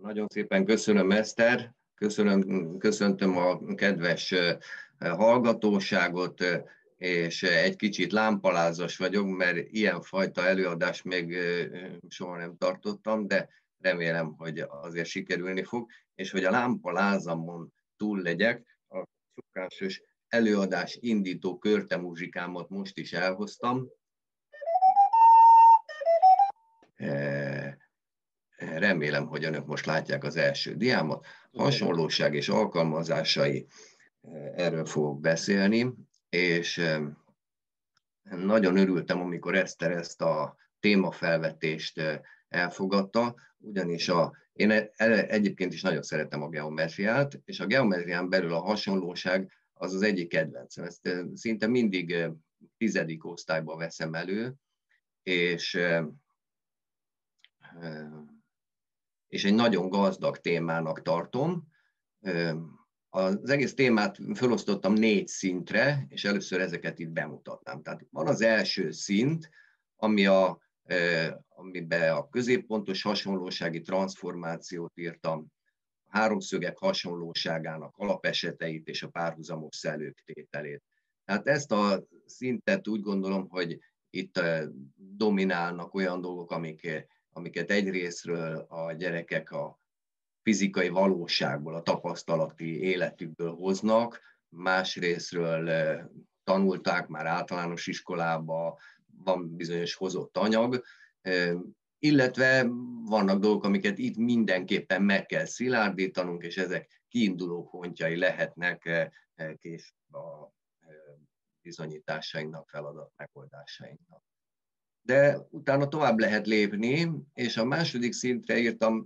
Nagyon szépen köszönöm, Eszter, köszöntöm a kedves hallgatóságot, és egy kicsit lámpalázas vagyok, mert ilyenfajta előadást még soha nem tartottam, de remélem, hogy azért sikerülni fog, és hogy a lámpalázamon túl legyek, a szokásos előadás indító körtemuzsikámat most is elhoztam. Remélem, hogy önök most látják az első diámat. Hasonlóság és alkalmazásai, erről fogok beszélni, és nagyon örültem, amikor Eszter ezt a témafelvetést elfogadta, ugyanis én egyébként is nagyon szeretem a geometriát, és a geometrián belül a hasonlóság az az egyik kedvencem. Ezt szinte mindig 10. osztályban veszem elő, és egy nagyon gazdag témának tartom. Az egész témát felosztottam 4 szintre, és először ezeket itt bemutatnám. Tehát van az első szint, amiben a középpontos hasonlósági transformációt írtam, a háromszögek hasonlóságának alapeseteit és a párhuzamos szellők tételét. Tehát ezt a szintet úgy gondolom, hogy itt dominálnak olyan dolgok, amiket egyrészről a gyerekek a fizikai valóságból, a tapasztalati életükből hoznak, másrészről tanulták már általános iskolába, van bizonyos hozott anyag, illetve vannak dolgok, amiket itt mindenképpen meg kell szilárdítanunk, és ezek kiinduló pontjai lehetnek később a bizonyításainknak, feladat megoldásainknak. De utána tovább lehet lépni, és a második szintre írtam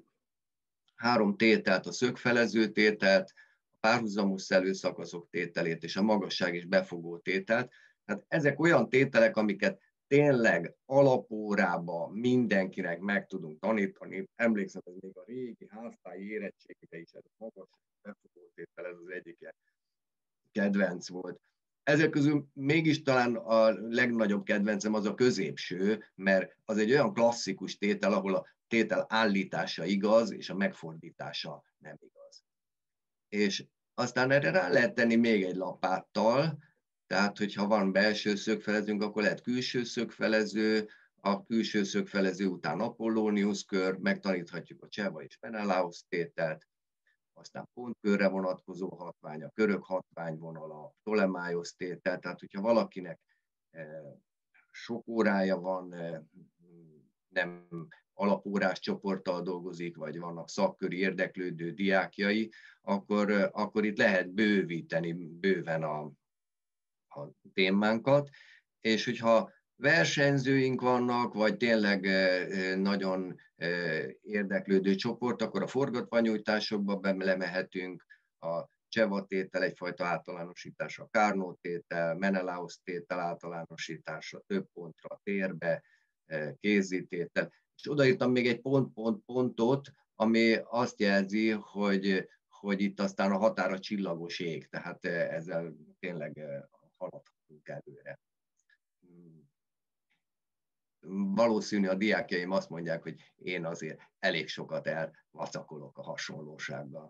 3 tételt, a szögfelező tételt, a párhuzamos szellőszakaszok tételét és a magasság és befogó tételt. Tehát ezek olyan tételek, amiket tényleg alapórába mindenkinek meg tudunk tanítani. Emlékszem, ez még a régi háztáji érettségére is, ez a magasság és befogó tétel, ez az egyik kedvenc volt. Ezek közül mégis talán a legnagyobb kedvencem az a középső, mert az egy olyan klasszikus tétel, ahol a tétel állítása igaz, és a megfordítása nem igaz. És aztán erre rá lehet tenni még egy lapáttal, tehát hogyha van belső szögfelezőnk, akkor lehet külső szögfelező, a külső szögfelező után Apollónius kör, megtaníthatjuk a Cseva és Menelaus tételt, aztán pontkörre vonatkozó hatvány, a körök hatványvonal, a Ptolemaios tétel, tehát hogyha valakinek sok órája van, nem alapórás csoporttal dolgozik, vagy vannak szakköri érdeklődő diákjai, akkor itt lehet bővíteni bőven a témánkat, és hogyha versenyzőink vannak, vagy tényleg nagyon érdeklődő csoport, akkor a forgatványújtásokba belemehetünk, a Cseva tétel egyfajta általánosítása, a Carnot tétel, Menelaus tétel általánosítása, több pontra térbe, kézi tétel. És odaírtam még egy pontot, ami azt jelzi, hogy itt aztán a határa csillagos ég, tehát ezzel tényleg haladhatunk előre. Valószínű a diákjaim azt mondják, hogy én azért elég sokat elvacakolok a hasonlósággal.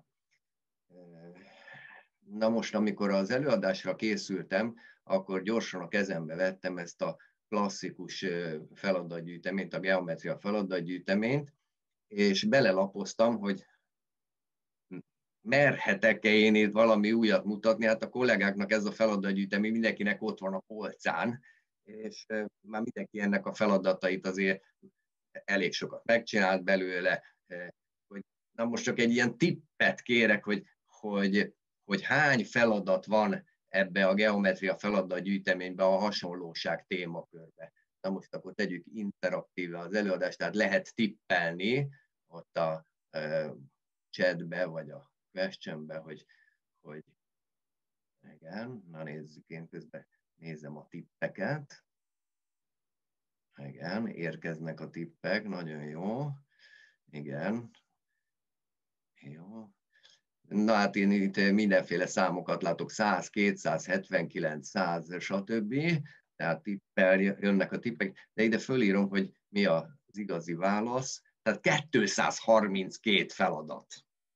Na most, amikor az előadásra készültem, akkor gyorsan a kezembe vettem ezt a klasszikus feladatgyűjteményt, a geometria feladatgyűjteményt, és belelapoztam, hogy merhetek-e én itt valami újat mutatni. Hát a kollégáknak ez a feladatgyűjtemény mindenkinek ott van a polcán, és már mindenki ennek a feladatait azért elég sokat megcsinált belőle. Na most csak egy ilyen tippet kérek, hogy hány feladat van ebbe a geometria feladatgyűjteménybe a hasonlóság témakörbe. Na most akkor tegyük interaktíve az előadást, tehát lehet tippelni ott a chatbe, vagy a questionbe, hogy igen, na nézzük, én közben nézem a tippeket. Igen, érkeznek a tippek, nagyon jó. Igen. Jó. Na hát én itt mindenféle számokat látok, 100, 200, 79, 100, stb. Tehát tippel jönnek a tippek, de ide fölírom, hogy mi az igazi válasz. Tehát 232 feladat.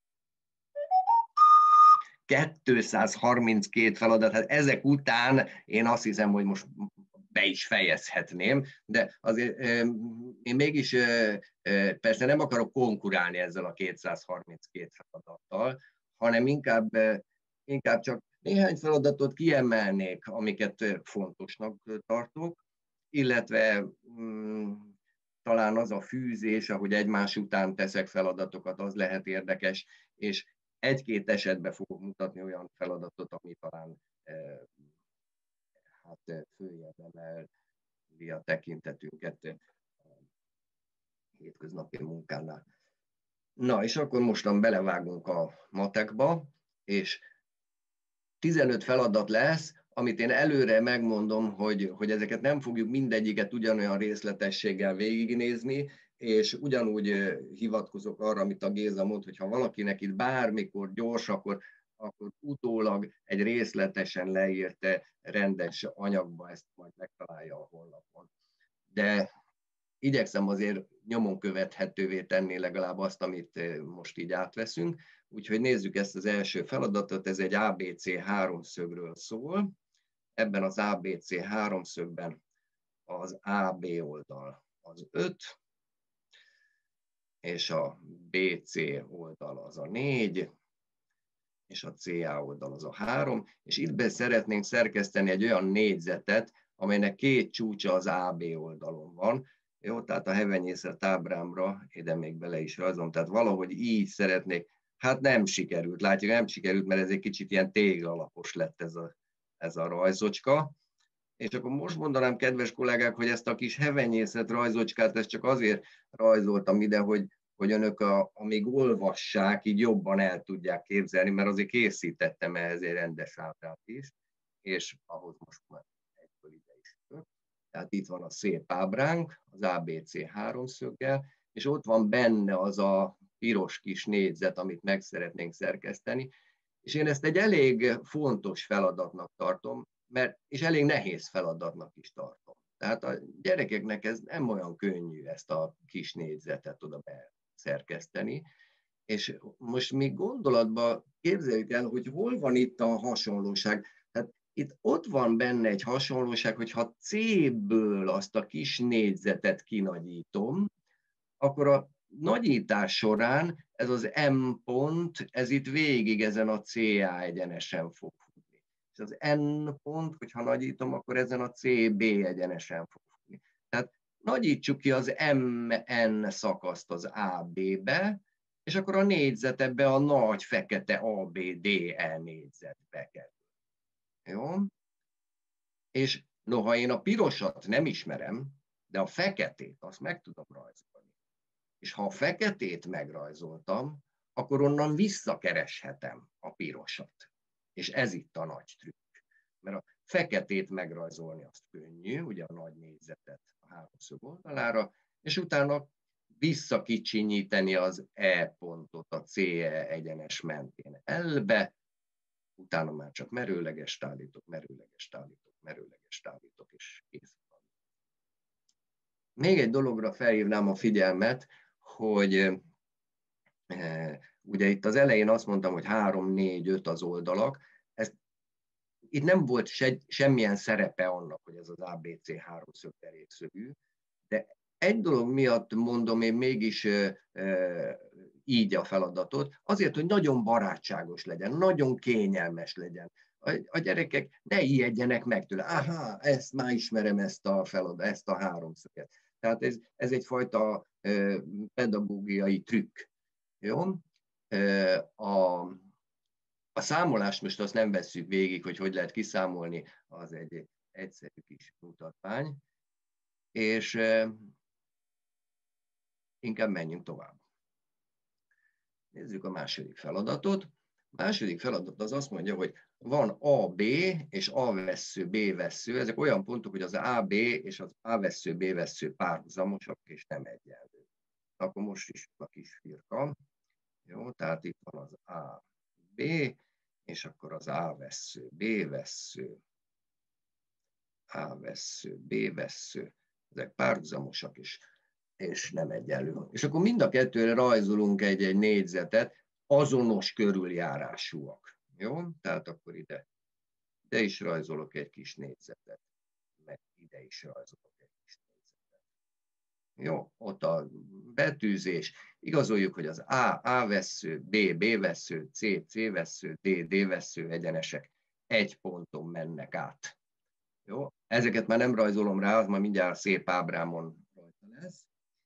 232 feladat, hát ezek után én azt hiszem, hogy most be is fejezhetném, de azért én mégis persze nem akarok konkurálni ezzel a 232 feladattal, hanem inkább csak néhány feladatot kiemelnék, amiket fontosnak tartok, illetve talán az a fűzés, ahogy egymás után teszek feladatokat, az lehet érdekes, és egy-két esetben fogok mutatni olyan feladatot, ami talán följebb emeli a tekintetünket a hétköznapi munkánál. Na, és akkor mostan belevágunk a matekba, és 15 feladat lesz, amit én előre megmondom, hogy ezeket nem fogjuk mindegyiket ugyanolyan részletességgel végignézni, és ugyanúgy hivatkozok arra, amit a Géza mond, hogy ha valakinek itt bármikor gyors, akkor utólag egy részletesen leírt rendes anyagba ezt majd megtalálja a honlapon. De igyekszem azért nyomon követhetővé tenni legalább azt, amit most így átveszünk. Úgyhogy nézzük ezt az első feladatot, ez egy ABC háromszögről szól. Ebben az ABC háromszögben az AB oldal az 5, és a BC oldal az a 4, és a CA oldal az a 3, és itt be szeretnénk szerkeszteni egy olyan négyzetet, amelynek két csúcsa az AB oldalon van. Jó, tehát a hevenyészet ábrámra ide még bele is rajzolom, tehát valahogy így szeretnék, hát nem sikerült, látjuk, nem sikerült, mert ez egy kicsit ilyen téglalapos lett ez a rajzocska. És akkor most mondanám, kedves kollégák, hogy ezt a kis hevenyészet rajzocskát, ezt csak azért rajzoltam ide, hogy önök amíg olvassák, így jobban el tudják képzelni, mert azért készítettem ehhez egy rendes ábrát is, és ahhoz most már egyből ide is jövök. Tehát itt van a szép ábránk, az ABC háromszöggel, és ott van benne az a piros kis négyzet, amit meg szeretnénk szerkeszteni, és én ezt egy elég fontos feladatnak tartom, és elég nehéz feladatnak is tartom. Tehát a gyerekeknek ez nem olyan könnyű ezt a kis négyzetet oda beszerkeszteni, és most még gondolatban képzeljük el, hogy hol van itt a hasonlóság. Tehát itt ott van benne egy hasonlóság, hogyha C-ből azt a kis négyzetet kinagyítom, akkor a nagyítás során ez az M pont, ez itt végig ezen a CA egyenesen fog futni. És az N pont, hogyha nagyítom, akkor ezen a CB egyenesen fog futni. Tehát nagyítsuk ki az MN szakaszt az AB-be, és akkor a négyzet ebbe a nagy fekete ABDE négyzetbe kerül. Jó? És noha én a pirosat nem ismerem, de a feketét azt meg tudom rajzolni. És ha a feketét megrajzoltam, akkor onnan visszakereshetem a pirosat. És ez itt a nagy trükk. Mert a feketét megrajzolni azt könnyű, ugye a nagy négyzetet a háromszög oldalára, és utána visszakicsinyíteni az E pontot a CE egyenes mentén L-be, utána már csak merőlegest állítok, és kész van. Még egy dologra felhívnám a figyelmet, hogy ugye itt az elején azt mondtam, hogy 3, 4, 5 az oldalak. Itt nem volt semmilyen szerepe annak, hogy ez az ABC háromszög derékszögű, de egy dolog miatt mondom én mégis így a feladatot, azért, hogy nagyon barátságos legyen, nagyon kényelmes legyen. A gyerekek ne ijedjenek meg tőle. Aha, ezt már ismerem, ezt a háromszöget. Tehát ez egyfajta pedagógiai trükk. Jó? A számolást most azt nem vesszük végig, hogy lehet kiszámolni, az egy egyszerű kis mutatvány, és inkább menjünk tovább. Nézzük a második feladatot. A második feladat az azt mondja, hogy van AB és A vessző, B vessző, ezek olyan pontok, hogy az AB és az A vessző, B vessző párhuzamosak és nem egyenlő. Akkor most is a kis firka. Jó, tehát itt van az A, B, és akkor az A vessző, B vessző, A vessző, B vessző, ezek párhuzamosak, és és nem egyenlő. És akkor mind a kettőre rajzolunk egy négyzetet, azonos körüljárásúak. Jó? Tehát akkor ide is rajzolok egy kis négyzetet, meg ide is rajzolok egy kis négyzetet. Jó, ott a betűzés. Igazoljuk, hogy az A vessző, B vessző, C vessző, D vessző egyenesek egy ponton mennek át. Jó, ezeket már nem rajzolom rá, az már mindjárt szép ábrámon rajta lesz.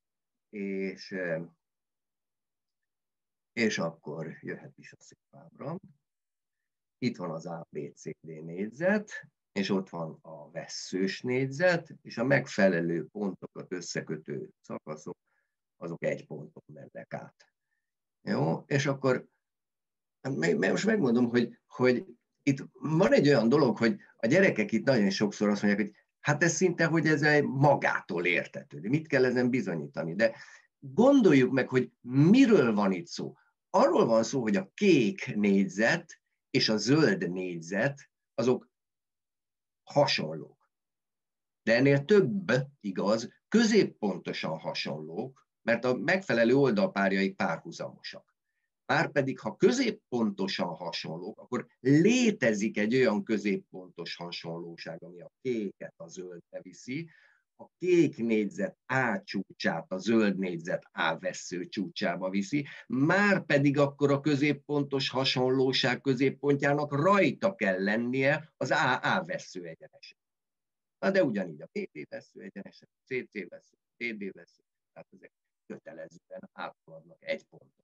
És akkor jöhet is a szép ábra. Itt van az ABCD négyzet, és ott van a vesszős négyzet, és a megfelelő pontokat összekötő szakaszok, azok egy ponton mennek át. Jó, és akkor most megmondom, hogy itt van egy olyan dolog, hogy a gyerekek itt nagyon sokszor azt mondják, hogy hát ez szinte, hogy ez egy magától értetődő. Mit kell ezen bizonyítani? De gondoljuk meg, hogy miről van itt szó. Arról van szó, hogy a kék négyzet és a zöld négyzet, azok hasonlók. De ennél több igaz, középpontosan hasonlók, mert a megfelelő oldalpárjaik párhuzamosak. Márpedig, ha középpontosan hasonlók, akkor létezik egy olyan középpontos hasonlóság, ami a kéket a zöldbe viszi, a kék négyzet A csúcsát a zöld négyzet A vessző csúcsába viszi, márpedig akkor a középpontos hasonlóság középpontjának rajta kell lennie az A vessző egyenesek. Na de ugyanígy a BD vessző egyenesek, CC vessző, DD vessző, tehát ezek kötelezően áthaladnak egy ponton.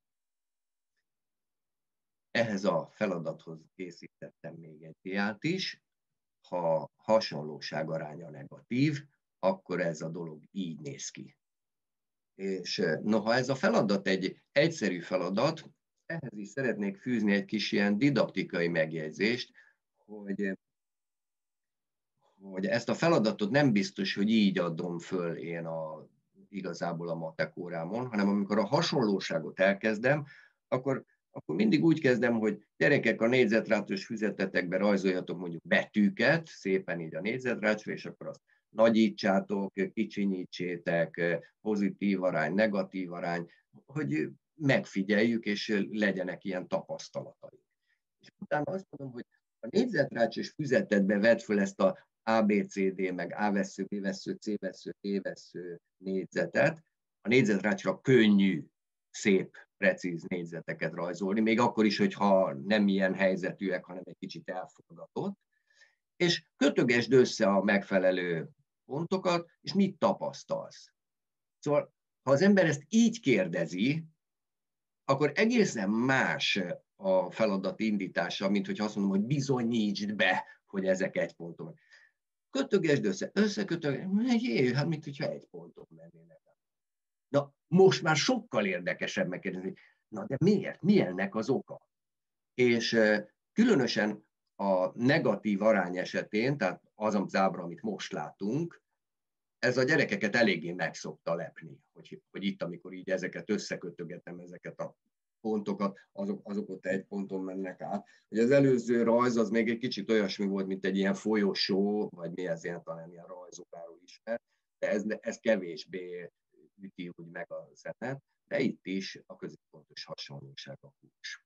Ehhez a feladathoz készítettem még egy diát is. Ha hasonlóság aránya negatív, akkor ez a dolog így néz ki. És noha ez a feladat egy egyszerű feladat, ehhez is szeretnék fűzni egy kis ilyen didaktikai megjegyzést, hogy ezt a feladatot nem biztos, hogy így adom föl én igazából a matek órámon, hanem amikor a hasonlóságot elkezdem, akkor mindig úgy kezdem, hogy gyerekek, a négyzetrácos füzetetekbe rajzoljatok mondjuk betűket, szépen így a négyzetrácsra, és akkor azt nagyítsátok, kicsinyítsétek, pozitív arány, negatív arány, hogy megfigyeljük, és legyenek ilyen tapasztalataink. És utána azt mondom, hogy a négyzetrácsos füzetetbe vedd föl ezt a ABCD, meg A vessző, B vessző, C vessző, D vessző négyzetet. A négyzetrácsra könnyű, szép, precíz négyzeteket rajzolni, még akkor is, hogyha nem ilyen helyzetűek, hanem egy kicsit elforgatott. És kötögesd össze a megfelelő pontokat, és mit tapasztalsz. Szóval, ha az ember ezt így kérdezi, akkor egészen más a feladat indítása, mint hogyha azt mondom, hogy bizonyítsd be, hogy ezek egy ponton. Kötögesd össze, összekötögesd, hát mint hogyha egy ponton mennének. Na, most már sokkal érdekesebb megkérdezni, na de miért? Mi ennek az oka? És különösen a negatív arány esetén, tehát az az ábra, amit most látunk, ez a gyerekeket eléggé meg szokta lepni, hogy itt, amikor így ezeket összekötögetem, ezeket a pontokat, azok ott egy ponton mennek át. Ugye az előző rajz az még egy kicsit olyasmi volt, mint egy ilyen folyosó, vagy mi ez ilyen, talán ilyen rajzókáról ismert, de ez kevésbé üti úgy meg a szemet, de itt is a középpontos hasonlóság a kulcs.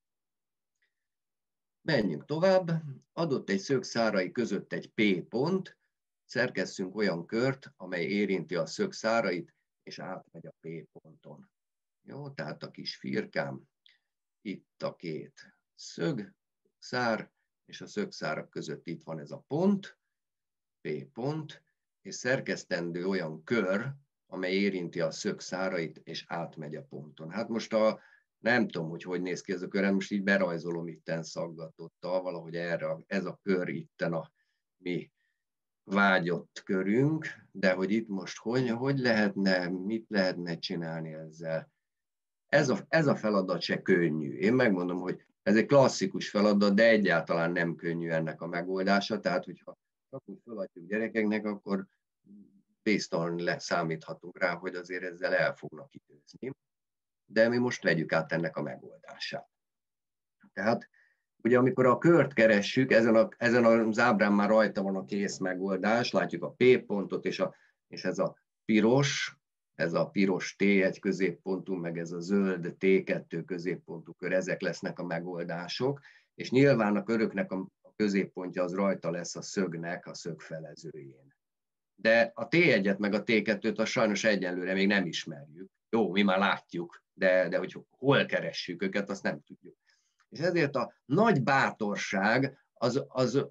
Menjünk tovább. Adott egy szögszárai között egy P pont, szerkesszünk olyan kört, amely érinti a szögszárait, és átmegy a P ponton. Jó, tehát a kis firkám, itt a két szögszár, és a szögszárak között itt van ez a pont, P pont, és szerkesztendő olyan kör, amely érinti a szögszárait, és átmegy a ponton. Hát most nem tudom, hogy néz ki ez a kör, most így berajzolom itten szaggatottal, valahogy ez a kör itten a mi vágyott körünk, de hogy itt most hogy lehetne, mit lehetne csinálni ezzel. Ez a feladat se könnyű. Én megmondom, hogy ez egy klasszikus feladat, de egyáltalán nem könnyű ennek a megoldása, tehát hogyha csak úgy feladjuk gyerekeknek, akkor biztosan számíthatunk rá, hogy azért ezzel el fognak időzni. De mi most vegyük át ennek a megoldását. Tehát ugye amikor a kört keressük, ezen az ábrán már rajta van a kész megoldás, látjuk a P pontot, és ez a piros ez a piros T1 középpontú, meg ez a zöld T2 középpontú kör, ezek lesznek a megoldások, és nyilván a köröknek a középpontja az rajta lesz a szögnek a szögfelezőjén. De a T1-et meg a T2-t az sajnos egyenlőre még nem ismerjük. Jó, mi már látjuk, de hogy hol keressük őket, azt nem tudjuk. És ezért a nagy bátorság az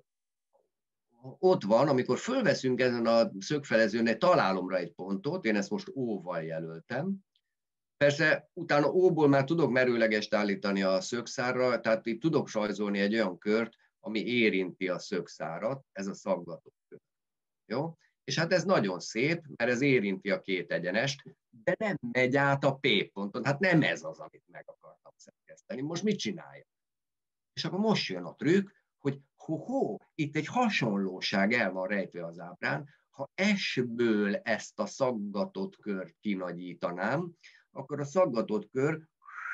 ott van, amikor fölveszünk ezen a szögfelezőn találomra egy pontot, én ezt most O-val jelöltem. Persze utána O-ból már tudok merőlegest állítani a szögszárra, tehát itt tudok rajzolni egy olyan kört, ami érinti a szögszárat, ez a szaggatott kör. Jó? És hát ez nagyon szép, mert ez érinti a két egyenest, de nem megy át a P ponton. Hát nem ez az, amit meg akartam szerkeszteni. Most mit csinálja? És akkor most jön a trükk, hogy itt egy hasonlóság el van rejtve az ábrán, ha S-ből ezt a szaggatott kört kinagyítanám, akkor a szaggatott kör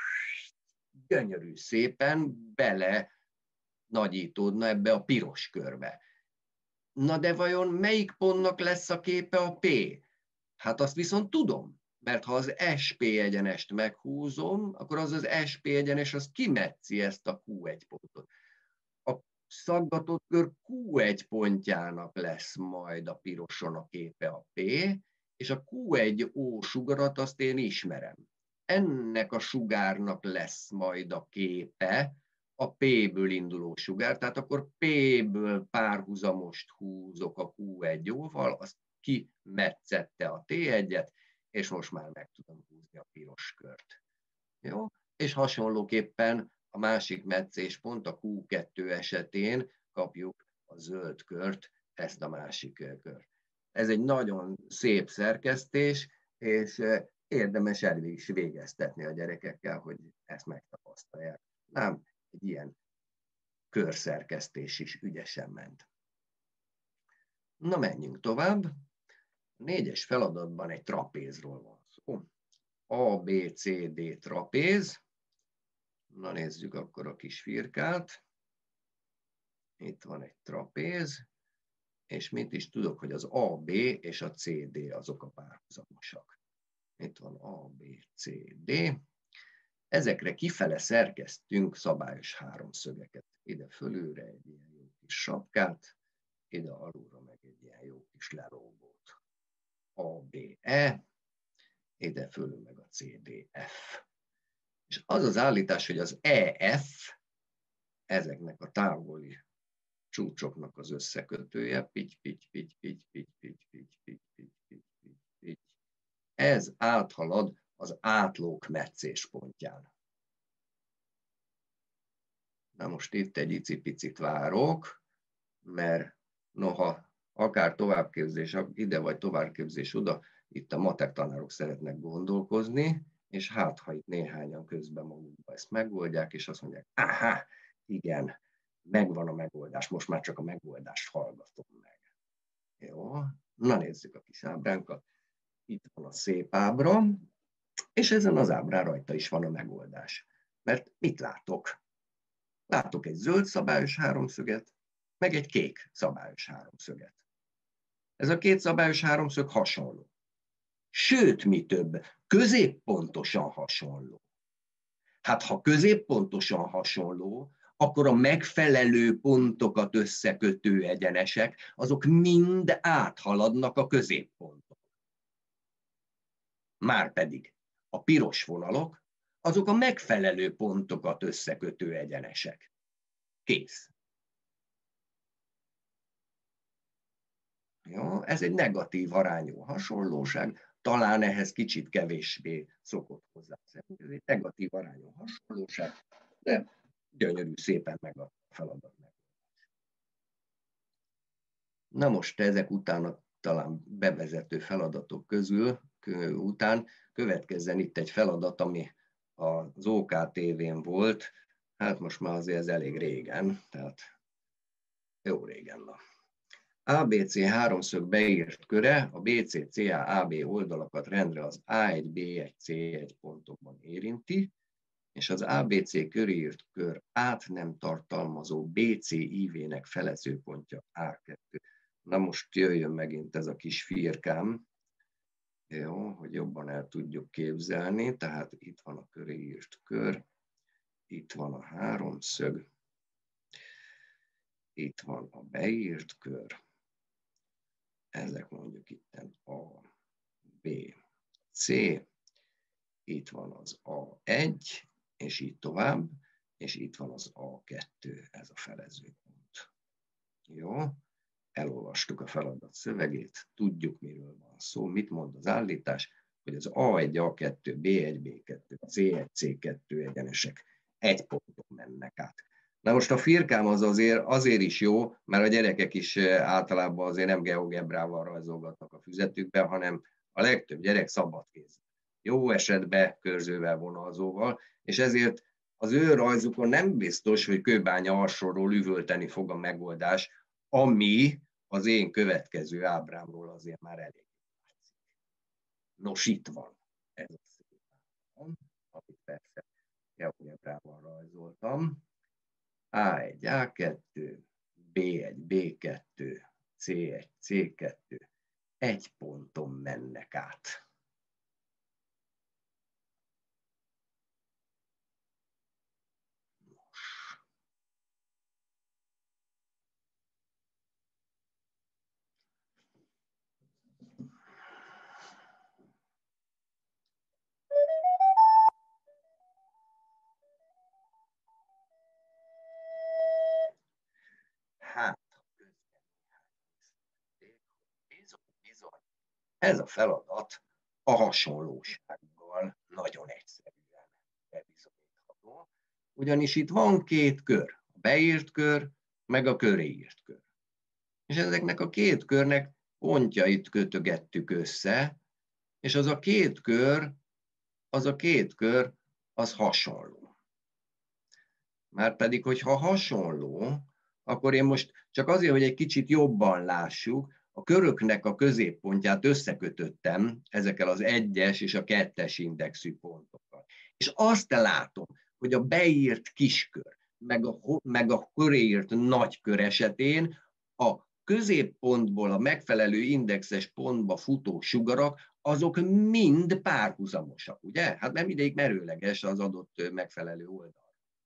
gyönyörű szépen bele nagyítódna ebbe a piros körbe. Na de vajon melyik pontnak lesz a képe a P? Hát azt viszont tudom, mert ha az SP egyenest meghúzom, akkor az SP egyenes az kimetszi ezt a Q1 pontot. A szaggatott kör Q1 pontjának lesz majd a piroson a képe a P, és a Q1O sugarat azt én ismerem. Ennek a sugárnak lesz majd a képe a P-ből induló sugár, tehát akkor P-ből párhuzamost húzok a Q1O-val, azt kimetszette a T1-et, és most már meg tudom húzni a piros kört. Jó? És hasonlóképpen a másik metszéspont, a Q2 esetén kapjuk a zöld kört, ezt a másik kört. Ez egy nagyon szép szerkesztés, és érdemes el is végeztetni a gyerekekkel, hogy ezt megtapasztalják. Nem, egy ilyen körszerkesztés is ügyesen ment. Na, menjünk tovább. A 4-es feladatban egy trapézról van szó. ABCD trapéz. Na, nézzük akkor a kis firkát. Itt van egy trapéz, és mit is tudok, hogy az AB és a CD azok a párhuzamosak. Itt van ABCD. Ezekre kifele szerkesztünk szabályos háromszögeket. Ide fölülre egy ilyen jó kis sapkát, ide alulra meg egy ilyen jó kis lelógót. ABE, ide fölül meg a CDF. És az az állítás, hogy az EF, ezeknek a távoli csúcsoknak az összekötője, ez áthalad az átlók metszéspontján. Na most itt egy icipicit várok, mert noha akár továbbképzés ide vagy továbbképzés oda, itt a matek tanárok szeretnek gondolkozni, és hát ha itt néhányan közben magukban ezt megoldják, és azt mondják, aha, igen, megvan a megoldás, most már csak a megoldást hallgatom meg. Jó, na nézzük a kis ábránkat. Itt van a szép ábra, és ezen az ábrán rajta is van a megoldás. Mert mit látok? Látok egy zöld szabályos háromszöget, meg egy kék szabályos háromszöget. Ez a két szabályos háromszög hasonló. Sőt, mi több, középpontosan hasonló. Hát ha középpontosan hasonló, akkor a megfelelő pontokat összekötő egyenesek, azok mind áthaladnak a középponton. Márpedig a piros vonalok, azok a megfelelő pontokat összekötő egyenesek. Kész. Jó, ez egy negatív arányú hasonlóság, talán ehhez kicsit kevésbé szokott hozzászólni. Ez egy negatív arányú hasonlóság, de gyönyörű szépen megadta a feladat. Na most ezek után talán bevezető feladatok közül után következzen itt egy feladat, ami az OKTV-n volt, hát most már azért ez elég régen, tehát jó régen van. ABC háromszög beírt köre a BC-CA AB oldalakat rendre az A1, B1, C1 pontokban érinti, és az ABC köré kör át nem tartalmazó BC IV-nek felezőpontja A2. Na most jöjjön megint ez a kis firkám. Jó, hogy jobban el tudjuk képzelni, tehát itt van a köré írt kör, itt van a háromszög, itt van a beírt kör, ezek mondjuk itt A, B, C, itt van az A1, és így tovább, és itt van az A2, ez a felezőpont. Jó, elolvastuk a feladat szövegét, tudjuk, miről van szó, mit mond az állítás, hogy az A1, A2, B1, B2, C1, C2 egyenesek egy ponton mennek át. Na most a firkám az azért is jó, mert a gyerekek is általában azért nem geogebrával rajzolgatnak a füzetükben, hanem a legtöbb gyerek szabadkéz. Jó esetben körzővel, vonalzóval, és ezért az ő rajzukon nem biztos, hogy kőbánya alsóról üvölteni fog a megoldás, ami az én következő ábrámról azért már elég látszik. Nos, itt van ez a szép ábrám, amit persze geogebrával rajzoltam. A1, A2, B1, B2, C1, C2, egy ponton mennek át. Hát, bizony, ez a feladat a hasonlósággal nagyon egyszerűen bebizonyítható, ugyanis itt van két kör, a beírt kör, meg a köré írt kör. És ezeknek a két körnek pontjait kötögettük össze, és az a két kör, az hasonló. Márpedig, hogyha hasonló, akkor én most csak azért, hogy egy kicsit jobban lássuk, a köröknek a középpontját összekötöttem ezekkel az 1-es és a 2-es indexű pontokkal. És azt látom, hogy a beírt kiskör, meg a köréírt nagykör esetén a középpontból a megfelelő indexes pontba futó sugarak, azok mind párhuzamosak, ugye? Hát nem mindegyik merőleges az adott megfelelő oldal.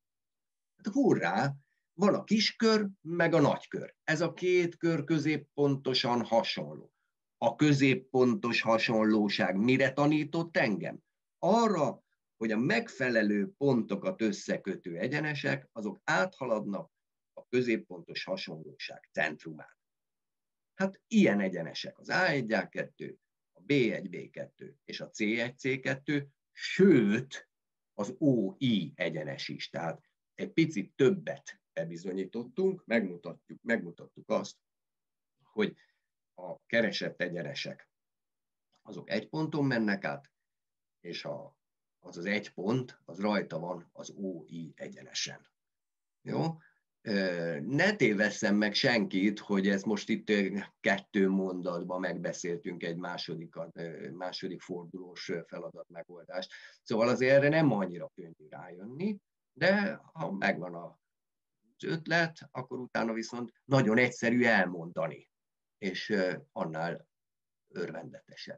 Hurrá, van a kiskör, meg a nagykör. Ez a két kör középpontosan hasonló. A középpontos hasonlóság mire tanított engem? Arra, hogy a megfelelő pontokat összekötő egyenesek, azok áthaladnak a középpontos hasonlóság centrumán. Hát ilyen egyenesek az A1, A2, a B1, B2 és a C1, C2, sőt az OI egyenes is. Tehát egy picit többet bebizonyítottunk, megmutattuk azt, hogy a keresett egyenesek azok egy ponton mennek át, és az egy pont, az rajta van az OI egyenesen. Jó? Ne tévesszem meg senkit, hogy ezt most itt 2 mondatban megbeszéltünk egy második fordulós feladat megoldást. Szóval azért erre nem annyira könnyű rájönni, de ha megvan az ötlet, akkor utána viszont nagyon egyszerű elmondani, és annál örvendetesebb.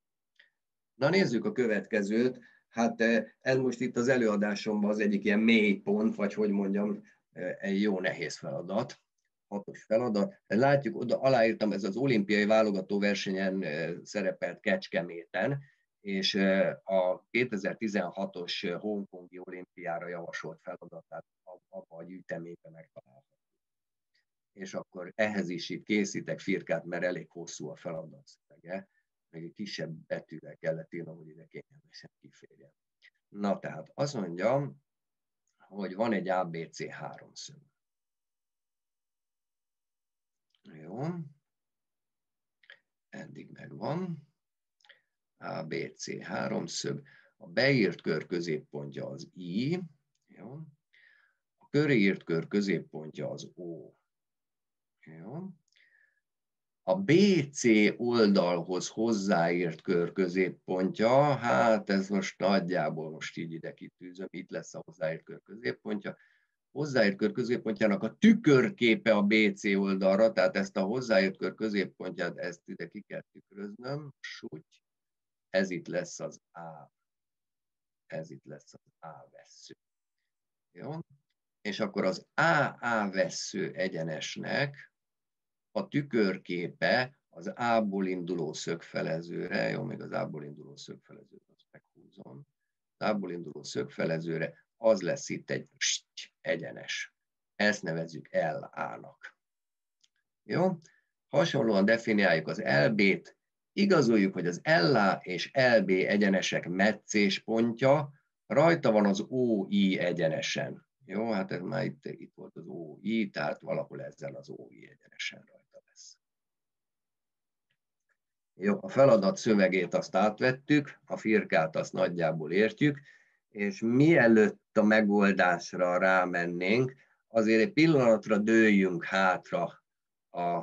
Na nézzük a következőt. Hát ez most itt az előadásomban az egyik ilyen mély pont, vagy hogy mondjam, egy jó nehéz feladat, 6-os feladat. Látjuk, oda aláírtam, ez az olimpiai válogató versenyen szerepelt Kecskeméten, és a 2016-os hongkongi olimpiára javasolt feladatát abban a gyűjteményben megtalálható. És akkor ehhez is itt készítek firkát, mert elég hosszú a feladat szövege, meg egy kisebb betűvel kellett írnom, hogy ide kényelmesen kiférjen. Na tehát azt mondja, hogy van egy ABC háromszög. Jó. Eddig megvan. ABC háromszög. A beírt kör középpontja az I. Jó. A köré kör középpontja az O. Jó. A BC oldalhoz hozzáírt kör középpontja, hát ez most nagyjából most így ide kitűzöm, itt lesz a hozzáírt kör középpontja. Hozzáírt kör középpontjának a tükörképe a BC oldalra, tehát ezt a hozzáírt kör középpontját, ezt ide ki kell tükröznöm, súgy, ez itt lesz az A, ez itt lesz az A vessző. Jó? És akkor az AA vessző egyenesnek a tükörképe az A-ból induló szögfelezőre, jó, még az A-ból induló szögfelezőt azt meghúzom, az A-ból induló szögfelezőre, az lesz itt egy egyenes. Ezt nevezzük LA-nak. Jó? Hasonlóan definiáljuk az LB-t, igazoljuk, hogy az LA és LB egyenesek meccéspontja rajta van az OI egyenesen. Jó, hát ez már itt volt az OI, tehát valahol ezzel az OI egyenesen rajta lesz. Jó, a feladat szövegét azt átvettük, a firkát azt nagyjából értjük, és mielőtt a megoldásra rámennénk, azért egy pillanatra dőljünk hátra a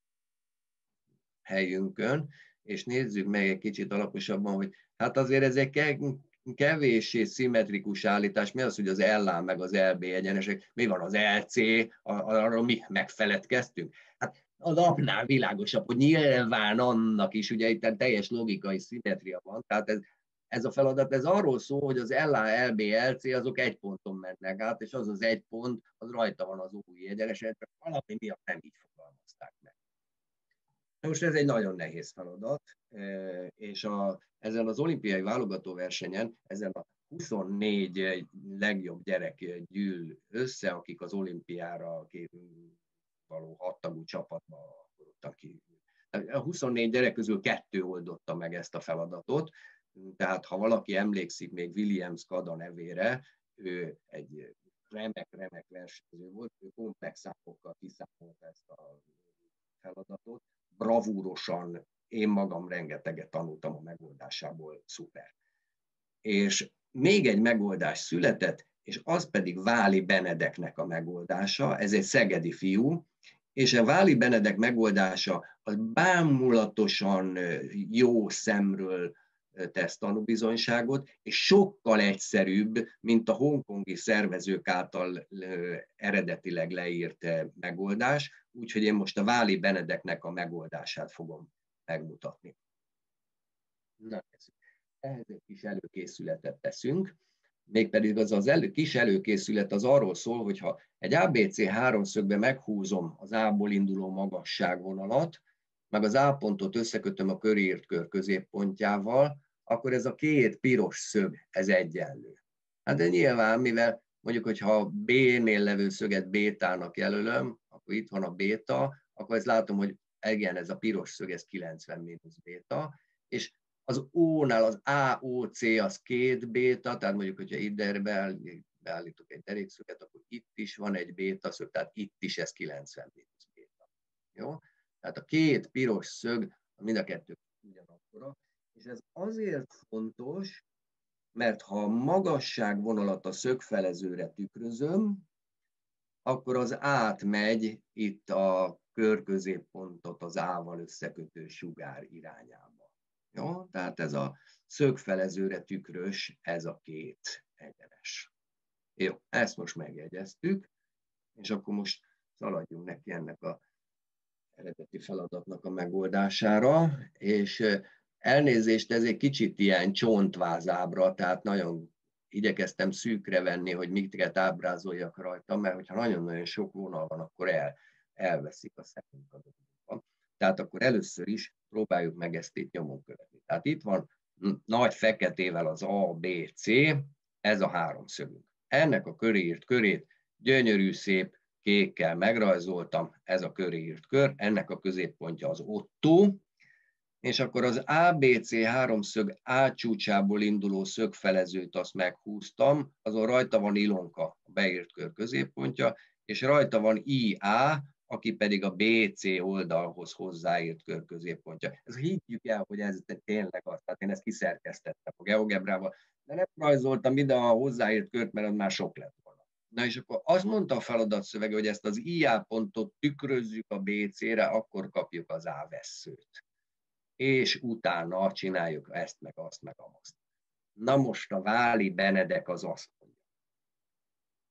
helyünkön, és nézzük meg egy kicsit alaposabban, hogy hát azért ez egy kevéssé szimmetrikus állítás. Mi az, hogy az LA meg az LB egyenesek? Mi van az LC? Arról mi megfeledkeztünk? Hát az apnál világosabb, hogy nyilván annak is ugye itt teljes logikai szimmetria van. Tehát ez a feladat, ez arról szól, hogy az LA, LB, LC azok egy ponton mennek át, és az egy pont, az rajta van az új egyenesen, csak valami miatt nem így fogalmazták meg. Most ez egy nagyon nehéz feladat, és ezen az olimpiai válogatóversenyen, ezen a 24 legjobb gyerek gyűl össze, akik az olimpiára való 6 tagú csapatba oldottak ki. A 24 gyerek közül 2 oldotta meg ezt a feladatot, tehát ha valaki emlékszik még William Skada nevére, ő egy remek versenyző volt, ő komplex számokkal kiszámolta ezt a feladatot, bravúrosan, én magam rengeteget tanultam a megoldásából, szuper. És még egy megoldás született, és az pedig Váli Benedeknek a megoldása, ez egy szegedi fiú, és a Váli Benedek megoldása az bámulatosan jó szemről tesz tanúbizonyságot, és sokkal egyszerűbb, mint a hongkongi szervezők által eredetileg leírt megoldás, úgyhogy én most a Váli Benedeknek a megoldását fogom megmutatni. Na, ehhez egy kis előkészületet teszünk, mégpedig az kis előkészület az arról szól, hogy ha egy ABC háromszögbe meghúzom az A-ból induló magasságvonalat, meg az A pontot összekötöm a körért kör középpontjával, akkor ez a két piros szög, ez egyenlő. Hát de nyilván, mivel mondjuk, hogyha B-nél levő szöget bétának jelölöm, akkor itt van a béta, akkor ezt látom, hogy igen, ez a piros szög, ez 90 mínusz béta, és az O-nál az AOC az 2 béta, tehát mondjuk, hogyha ide beállítok egy derékszöget, akkor itt is van egy béta szög, tehát itt is ez 90 mínusz béta. Jó? Tehát a két piros szög, mind a kettő ugyanakkora, és ez azért fontos, mert ha a magasságvonalat a szögfelezőre tükrözöm, akkor az átmegy itt a körközéppontot az A-val összekötő sugár irányába. Jó? Tehát ez a szögfelezőre tükrös, ez a két egyenes. Jó, ezt most megjegyeztük, és akkor most szaladjunk neki ennek a eredeti feladatnak a megoldására, és elnézést, ez egy kicsit ilyen csontvázábra, tehát nagyon igyekeztem szűkre venni, hogy miket ábrázoljak rajta, mert hogyha nagyon-nagyon sok vonal van, akkor elveszik a szemünk a dolgokban. Tehát akkor először is próbáljuk meg ezt itt nyomon követni. Tehát itt van nagy feketével az A, B, C, ez a háromszögünk. Ennek a körírt körét gyönyörű szép kékkel megrajzoltam, ez a körírt kör, ennek a középpontja az ottó, és akkor az ABC háromszög A csúcsából induló szögfelezőt azt meghúztam, azon rajta van Ilonka, a beírt kör középpontja, és rajta van IA, aki pedig a BC oldalhoz hozzáírt kör középpontja. Ez higgyük el, hogy ez tényleg az, tehát én ezt kiszerkesztettem a GeoGebrával, de nem rajzoltam ide a hozzáírt kört, mert az már sok lett volna. Na és akkor azt mondta a feladatszövege, hogy ezt az IA pontot tükrözzük a BC-re, akkor kapjuk az A vesszőt. És utána csináljuk ezt, meg azt, meg azt. Na most a Váli Benedek az azt mondja.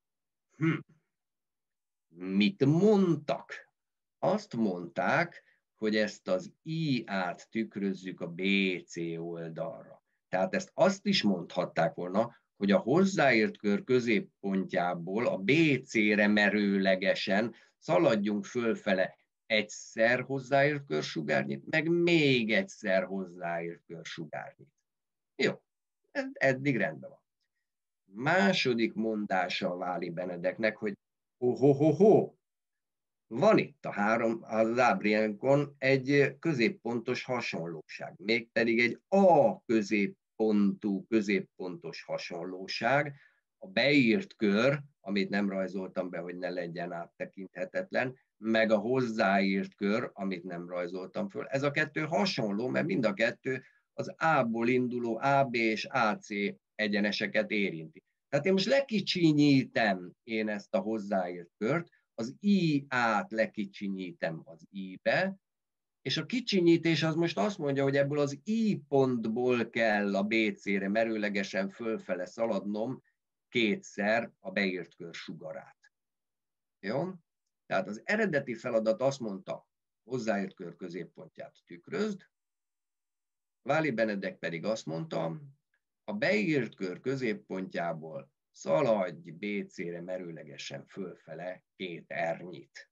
Mit mondtak? Azt mondták, hogy ezt az IA-t tükrözzük a BC oldalra. Tehát ezt azt is mondhatták volna, hogy a hozzáírt kör középpontjából a BC-re merőlegesen szaladjunk fölfele egyszer hozzáírt kör sugárnyit, meg még egyszer hozzáírt kör sugárnyit. Jó, eddig rendben van. Második mondása a Váli Benedeknek, hogy ho-ho-ho-ho, van itt az ábránkon egy középpontos hasonlóság, mégpedig egy A középpontú középpontos hasonlóság, a beírt kör, amit nem rajzoltam be, hogy ne legyen áttekinthetetlen, meg a hozzáírt kör, amit nem rajzoltam föl. Ez a kettő hasonló, mert mind a kettő az A-ból induló AB és AC egyeneseket érinti. Tehát én most lekicsinyítem ezt a hozzáírt kört, az IA-t lekicsinyítem az I-be, és a kicsinyítés az most azt mondja, hogy ebből az I pontból kell a BC-re merőlegesen fölfele szaladnom kétszer a beírt kör sugarát. Jó? Tehát az eredeti feladat azt mondta, hozzáírt kör középpontját tükrözd, Váli Benedek pedig azt mondta, a beírt kör középpontjából szaladj BC-re merőlegesen fölfele két ernyit.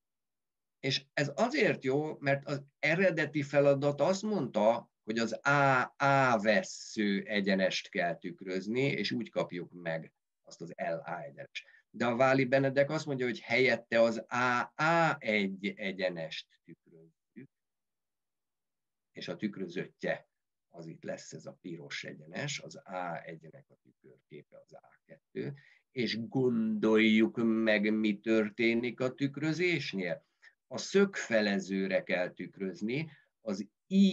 És ez azért jó, mert az eredeti feladat azt mondta, hogy az AA vessző egyenest kell tükrözni, és úgy kapjuk meg azt az LA egyenest. De a Váli Benedek azt mondja, hogy helyette az AA1 egyenest tükrözzük, és a tükrözöttje az itt lesz ez a piros egyenes, az A1-nek a tükörképe az A2, és gondoljuk meg, mi történik a tükrözésnél. A szögfelezőre kell tükrözni, az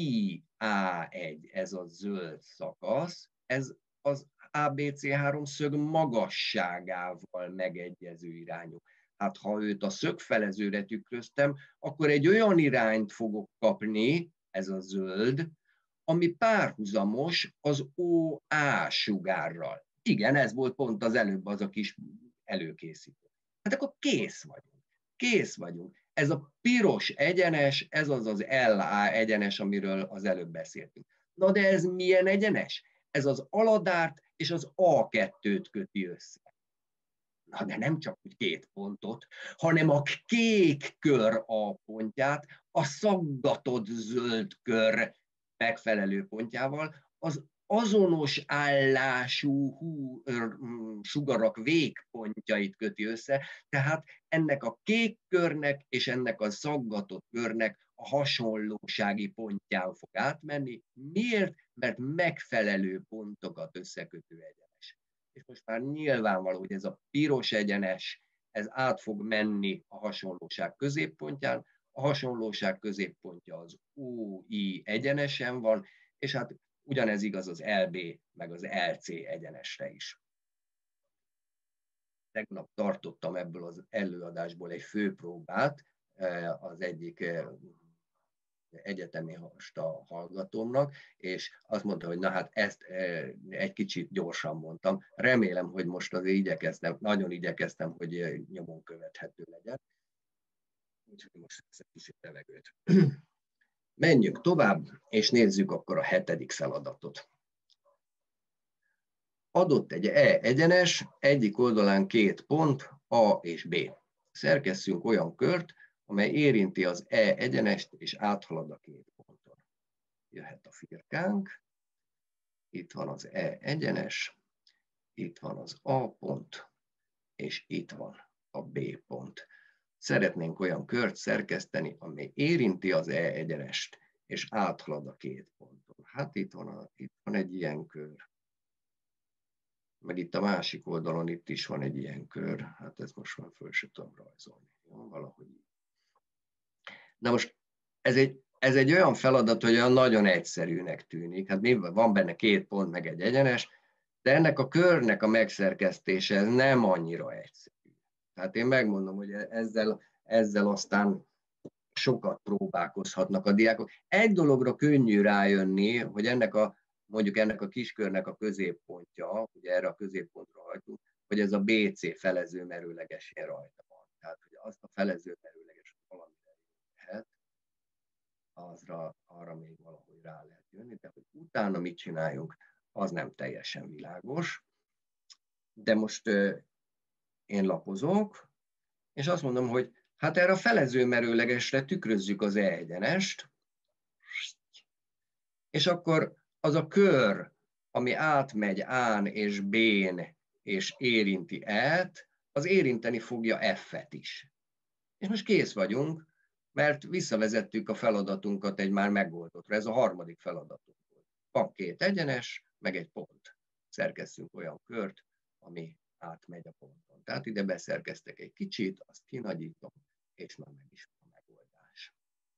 IA1, ez a zöld szakasz, ez az ABC3 szög magasságával megegyező irányú. Hát ha őt a szögfelezőre tükröztem, akkor egy olyan irányt fogok kapni, ez a zöld, ami párhuzamos az OA sugárral. Igen, ez volt pont az előbb az a kis előkészítő. Hát akkor kész vagyunk. Kész vagyunk. Ez a piros egyenes, ez az LA egyenes, amiről az előbb beszéltünk. Na de ez milyen egyenes? Ez az aladárt és az A2-t köti össze. Na de nem csak úgy két pontot, hanem a kék kör A pontját, a szaggatott zöld kör megfelelő pontjával, az azonos állású sugarak végpontjait köti össze, tehát ennek a kék körnek és ennek a szaggatott körnek a hasonlósági pontján fog átmenni. Miért? Mert megfelelő pontokat összekötő egyenes. És most már nyilvánvaló, hogy ez a piros egyenes, ez át fog menni a hasonlóság középpontján, a hasonlóság középpontja az OI egyenesen van, és hát ugyanez igaz az LB meg az LC egyenesre is. Tegnap tartottam ebből az előadásból egy főpróbát az egyik egyetemi hallgatómnak, és azt mondta, hogy na hát ezt egy kicsit gyorsan mondtam. Remélem, hogy most azért nagyon igyekeztem, hogy nyomon követhető legyen. Úgyhogy most ezt egy kicsit levegőt. Menjünk tovább, és nézzük akkor a 7. feladatot. Adott egy E egyenes, egyik oldalán két pont, A és B. Szerkesszünk olyan kört, amely érinti az E egyenest, és áthalad a két ponton. Jöhet a firkánk, itt van az E egyenes, itt van az A pont, és itt van a B pont. Szeretnénk olyan kört szerkeszteni, amely érinti az E egyenest, és áthalad a két ponton. Hát itt van egy ilyen kör. Meg itt a másik oldalon itt is van egy ilyen kör. Hát ezt most már föl sem tudom rajzolni. Jó, valahogy. Na most ez egy olyan feladat, hogy olyan nagyon egyszerűnek tűnik. Hát van benne két pont, meg egy egyenes, de ennek a körnek a megszerkesztése ez nem annyira egyszerű. Tehát én megmondom, hogy ezzel aztán sokat próbálkozhatnak a diákok. Egy dologra könnyű rájönni, hogy mondjuk ennek a kiskörnek a középpontja, ugye erre a középpontra hajtunk, hogy ez a BC felező merőlegesén rajta van. Tehát, hogy azt a felező merőleges valamire lehet. arra még valahogy rá lehet jönni, de hogy utána mit csináljunk, az nem teljesen világos. De most én lapozok, és azt mondom, hogy hát erre a felező merőlegesre tükrözzük az E-egyenest, és akkor az a kör, ami átmegy A-n és B-n, és érinti E-t, az érinteni fogja F-et is. És most kész vagyunk, mert visszavezettük a feladatunkat egy már megoldottra. Ez a harmadik feladatunk volt. Van két egyenes, meg egy pont. Szerkesszünk olyan kört, ami átmegy a ponton. Tehát ide beszerkeztek egy kicsit, azt kinagyítom, és már meg is van a megoldás.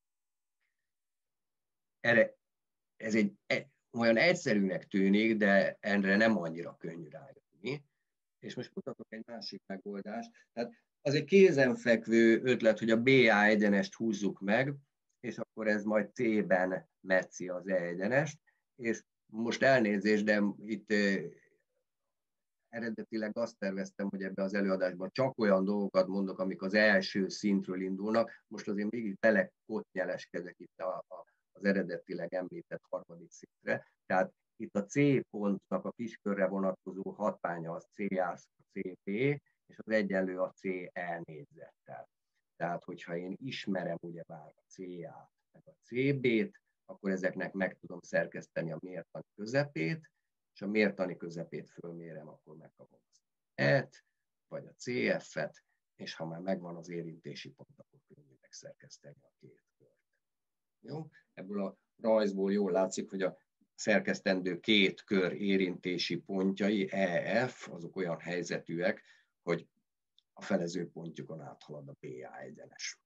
Ez egy olyan egyszerűnek tűnik, de erre nem annyira könnyű rájönni. És most mutatok egy másik megoldást. Tehát az egy kézenfekvő ötlet, hogy a BA egyenest húzzuk meg, és akkor ez majd C-ben metszi az E egyenest. És most elnézést, de itt eredetileg azt terveztem, hogy ebbe az előadásban csak olyan dolgokat mondok, amik az első szintről indulnak. Most azért mégis belekotnyeleskedek itt az eredetileg említett harmadik szintre. Tehát itt a C pontnak a kiskörre vonatkozó hatványa az CA, CB, és az egyenlő a CE négyzettel. Tehát, hogyha én ismerem ugyebár a CA-t, meg a CB-t, akkor ezeknek meg tudom szerkeszteni a mértani közepét, és a mértani közepét fölmérem, akkor megkapom az E-t, vagy a CF-et, és ha már megvan az érintési pont, akkor könnyű megszerkeszteni a két kört. Jó? Ebből a rajzból jól látszik, hogy a szerkesztendő két kör érintési pontjai, EF, azok olyan helyzetűek, hogy a felező pontjukon áthalad a BA egyenes.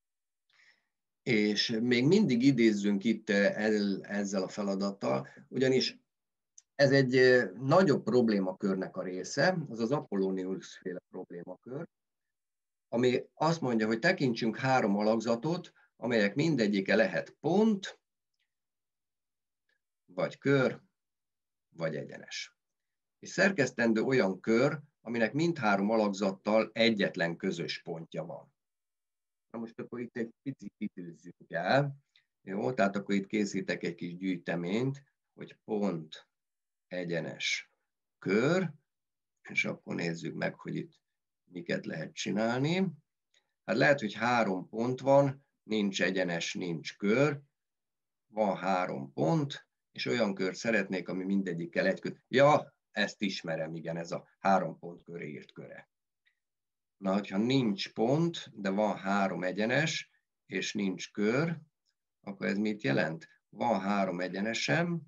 És még mindig idézzünk itt ezzel a feladattal, ugyanis ez egy nagyobb problémakörnek a része, az az Apollonius-féle problémakör, ami azt mondja, hogy tekintsünk három alakzatot, amelyek mindegyike lehet pont, vagy kör, vagy egyenes. És szerkesztendő olyan kör, aminek mindhárom alakzattal egyetlen közös pontja van. Na most akkor itt egy picit időzzük el. Jó, tehát akkor itt készítek egy kis gyűjteményt, hogy pont, egyenes, kör, és akkor nézzük meg, hogy itt miket lehet csinálni. Hát lehet, hogy három pont van, nincs egyenes, nincs kör, van három pont, és olyan kört szeretnék, ami mindegyikkel egy kör. Ja, ezt ismerem, igen, ez a három pont köré írt köre. Na, hogyha nincs pont, de van három egyenes, és nincs kör, akkor ez mit jelent? Van három egyenesem,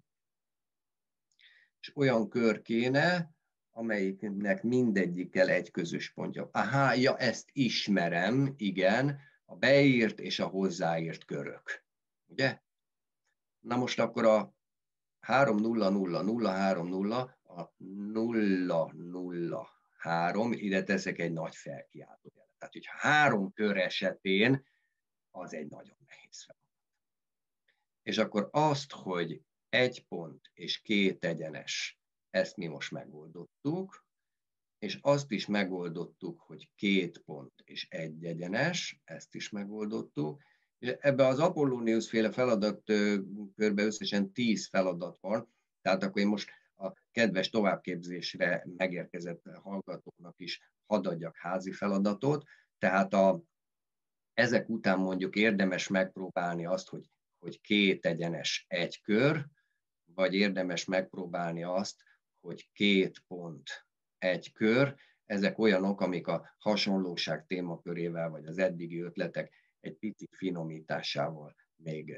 és olyan kör kéne, amelyiknek mindegyikkel egy közös pontja. Aha, ja, ezt ismerem, igen, a beírt és a hozzáírt körök. Ugye? Na most akkor a 3 0 0 0 3 0, a 0 0 3, ide teszek egy nagy felkiáltójelet. Tehát, hogyha három kör esetén, az egy nagyon nehéz feladat. És akkor azt, hogy egy pont és két egyenes, ezt mi most megoldottuk, és azt is megoldottuk, hogy két pont és egy egyenes, ezt is megoldottuk. És ebbe az Apollonius-féle feladatkörbe összesen 10 feladat van, tehát akkor én most a kedves továbbképzésre megérkezett hallgatóknak is hadd adjak házi feladatot, tehát ezek után mondjuk érdemes megpróbálni azt, hogy két egyenes egy kör, vagy érdemes megpróbálni azt, hogy két pont egy kör. Ezek olyanok, amik a hasonlóság témakörével, vagy az eddigi ötletek egy picit finomításával még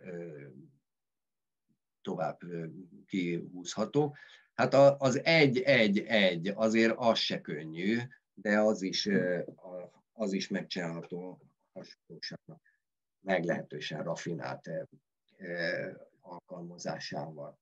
tovább kihúzható. Hát az 1-1-1 azért az se könnyű, de az is megcsinálható hasonlóságnak meglehetősen rafinált alkalmazásával.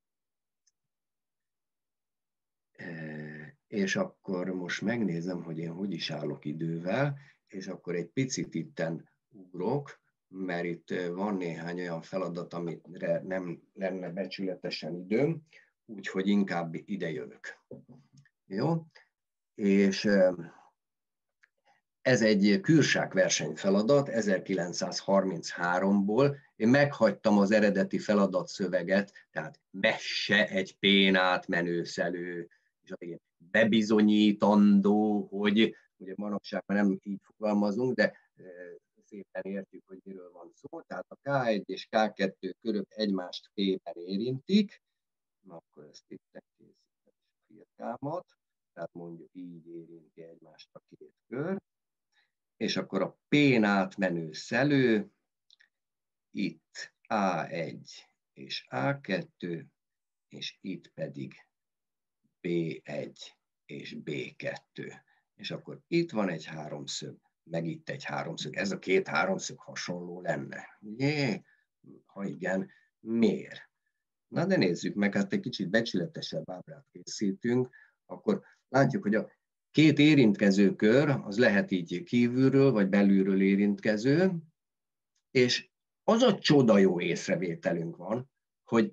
És akkor most megnézem, hogy én hogy is állok idővel, és akkor egy picit itten ugrok, mert itt van néhány olyan feladat, amire nem lenne becsületesen időm, úgyhogy inkább ide jövök. Jó? És Ez egy Kürság versenyfeladat 1933-ból. Én meghagytam az eredeti feladatszöveget, tehát messe egy pén átmenőszelő, és a végén bebizonyítandó, hogy ugye manapság már nem így fogalmazunk, de szépen értjük, hogy miről van szó. Tehát a K1 és K2 körök egymást P-ben érintik, na akkor ezt itt készítem a firkámat, tehát mondjuk így érinti egymást a két kör, és akkor a P-n átmenő szelő, itt A1 és A2, és itt pedig B1 és B2. És akkor itt van egy háromszög, meg itt egy háromszög. Ez a két háromszög hasonló lenne. Ugye? Ha igen, miért? Na de nézzük meg, hát egy kicsit becsületesebb ábrát készítünk, akkor látjuk, hogy a két érintkező kör, az lehet így kívülről vagy belülről érintkező, és az a csoda jó észrevételünk van, hogy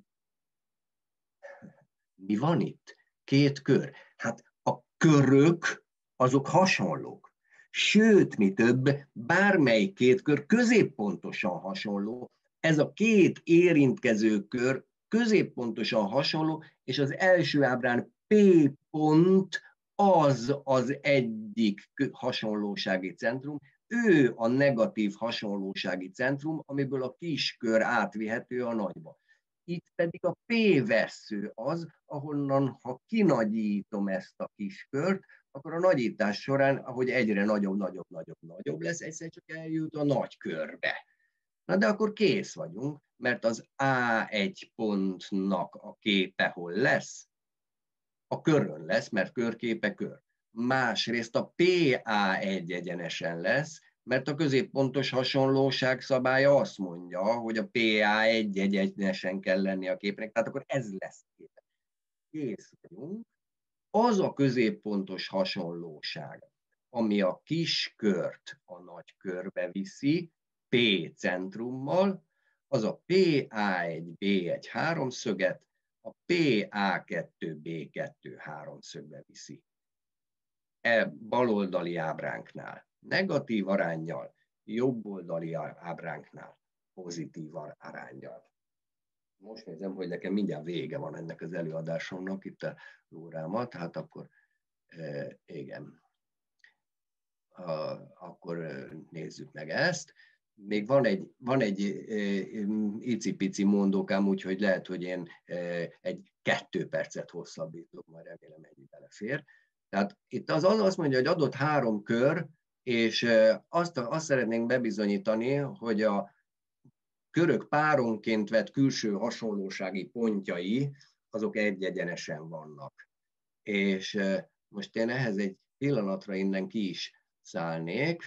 mi van itt? Két kör. Hát a körök, azok hasonlók. Sőt, mi több, bármelyik két kör középpontosan hasonló. Ez a két érintkező kör középpontosan hasonló, és az első ábrán P pont az egyik hasonlósági centrum, ő a negatív hasonlósági centrum, amiből a kis kör átvihető a nagyba. Itt pedig a P-vessző az, ahonnan, ha kinagyítom ezt a kis kört, akkor a nagyítás során, ahogy egyre nagyobb lesz, egyszer csak eljut a nagy körbe. Na de akkor kész vagyunk, mert az A1 pontnak a képe hol lesz? A körön lesz, mert körképe kör. Másrészt a PA1 egyenesen lesz, mert a középpontos hasonlóság szabálya azt mondja, hogy a PA1 egyenesen kell lenni a képnek, tehát akkor ez lesz képe. Kész vagyunk. Az a középpontos hasonlóság, ami a kis kört a nagy körbe viszi, P centrummal, az a PA1-B1 háromszöget a PA2-B2 háromszögbe viszi. Baloldali ábránknál negatív aránnyal, jobboldali ábránknál pozitív aránnyal. Most nézem, hogy nekem mindjárt vége van ennek az előadásomnak itt a órámat, hát akkor igen. Akkor nézzük meg ezt. Még van egy icipici mondókám, úgyhogy lehet, hogy én egy 2 percet hosszabbítok, majd remélem ennyi belefér. Tehát itt az azt mondja, hogy adott 3 kör, és azt szeretnénk bebizonyítani, hogy a körök páronként vett külső hasonlósági pontjai, azok egyenesen vannak. És most én ehhez egy pillanatra innen ki is szállnék,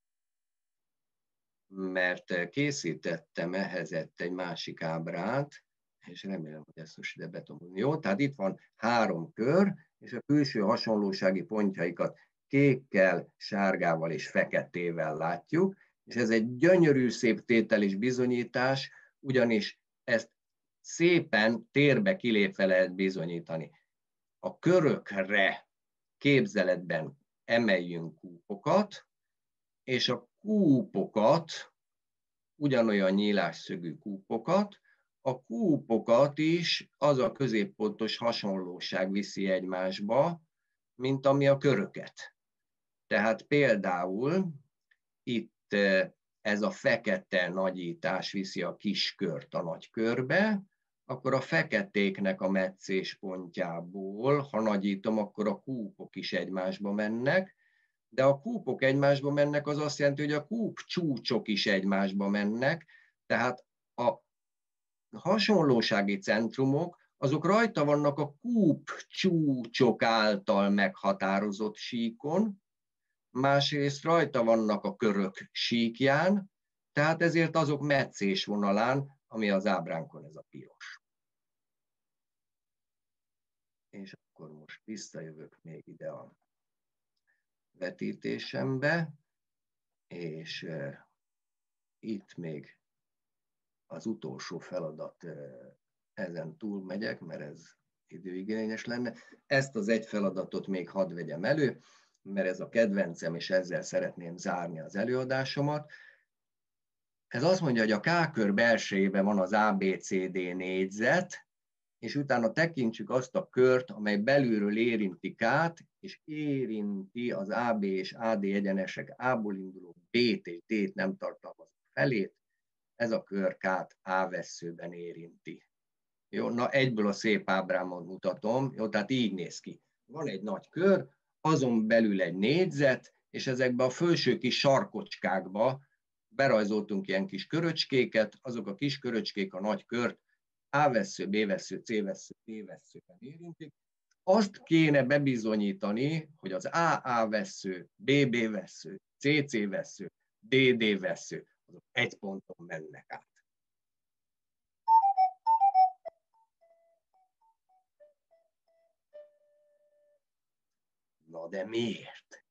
mert készítettem ehhez egy másik ábrát, és remélem, hogy ezt most ide betomolni. Jó, tehát itt van 3 kör, és a külső hasonlósági pontjaikat kékkel, sárgával és feketével látjuk, és ez egy gyönyörű szép tételis bizonyítás, ugyanis ezt szépen térbe kilépve lehet bizonyítani. A körökre képzeletben emeljünk kúpokat, és a kúpokat, ugyanolyan nyílásszögű kúpokat, a kúpokat is az a középpontos hasonlóság viszi egymásba, mint ami a köröket. Tehát például itt ez a fekete nagyítás viszi a kis kört a nagy körbe, akkor a feketéknek a metszéspontjából, ha nagyítom, akkor a kúpok is egymásba mennek, de a kúpok egymásba mennek, az azt jelenti, hogy a kúp csúcsok is egymásba mennek, tehát a hasonlósági centrumok, azok rajta vannak a kúp csúcsok által meghatározott síkon, másrészt rajta vannak a körök síkján, tehát ezért azok metszés vonalán, ami az ábránkon ez a piros. És akkor most visszajövök még ide a vetítésembe, és itt még az utolsó feladat, ezen túl megyek, mert ez időigényes lenne. Ezt az egy feladatot még hadd vegyem elő. mert ez a kedvencem, és ezzel szeretném zárni az előadásomat. Ez azt mondja, hogy a K-kör belsejében van az ABCD négyzet, és utána tekintsük azt a kört, amely belülről érinti K-t, és érinti az AB és AD egyenesek A-ból induló B-t és D-t nem tartalmazó felét. Ez a kör K-t A-vesszőben érinti. Jó, na egyből a szép ábrámon mutatom. Jó, tehát így néz ki. Van egy nagy kör, azon belül egy négyzet, és ezekbe a felső kis sarkocskákba berajzoltunk ilyen kis köröcskéket, azok a kis köröcskék a nagy kört A-vessző, B-vessző, C-vessző, D-vesszőben érintik. Azt kéne bebizonyítani, hogy az AA-vessző, BB-vessző, CC-vessző, DD-vessző, azok egy ponton mennek át. Na de miért?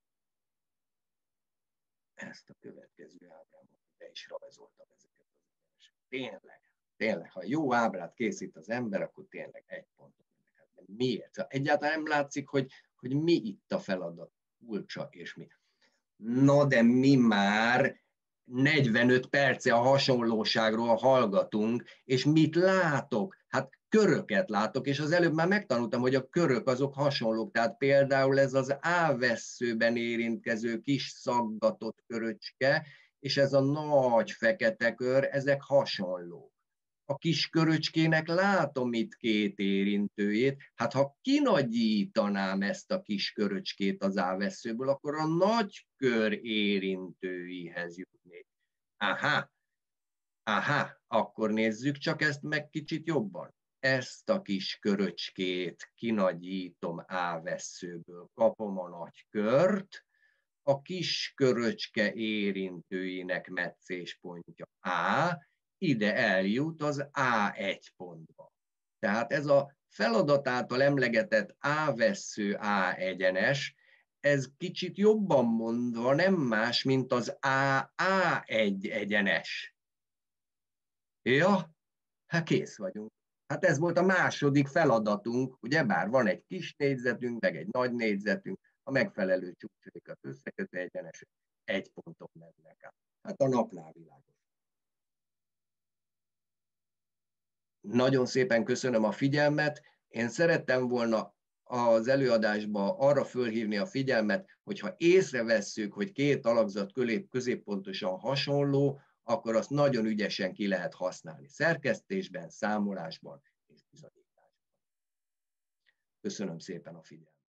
Ezt a következő ábrámon be is rajzoltam ezeket az egyeneseket. Tényleg, ha jó ábrát készít az ember, akkor tényleg egy ponton mennek át. De miért? Egyáltalán nem látszik, hogy mi itt a feladat, kulcsa és mi. Na de mi már 45 perce a hasonlóságról hallgatunk, és mit látok? Hát köröket látok, és az előbb már megtanultam, hogy a körök azok hasonlók. Tehát például ez az A-vesszőben érintkező kis szaggatott köröcske, és ez a nagy fekete kör, ezek hasonlók. A kis köröcskének látom itt két érintőjét, hát ha kinagyítanám ezt a kis köröcskét az A-vesszőből, akkor a nagy kör érintőihez jutnék. Aha, akkor nézzük csak ezt meg kicsit jobban. Ezt a kis köröcskét kinagyítom A-vesszőből, kapom a nagy kört, a kis köröcske érintőinek metszéspontja A, ide eljut az A1 pontba. Tehát ez a feladat által emlegetett A-vessző A egyenes, ez kicsit jobban mondva nem más, mint az AA1 egyenes. Ja, hát kész vagyunk. Hát ez volt a második feladatunk, ugye bár van egy kis négyzetünk, meg egy nagy négyzetünk, a megfelelő csúcsaikat összekötő egyenesek egy ponton mennek át. Hát a napnál világos. Nagyon szépen köszönöm a figyelmet. Én szerettem volna az előadásba arra fölhívni a figyelmet, hogyha észrevesszük, hogy két alakzat középpontosan hasonló, akkor azt nagyon ügyesen ki lehet használni szerkesztésben, számolásban és bizonyításban. Köszönöm szépen a figyelmet.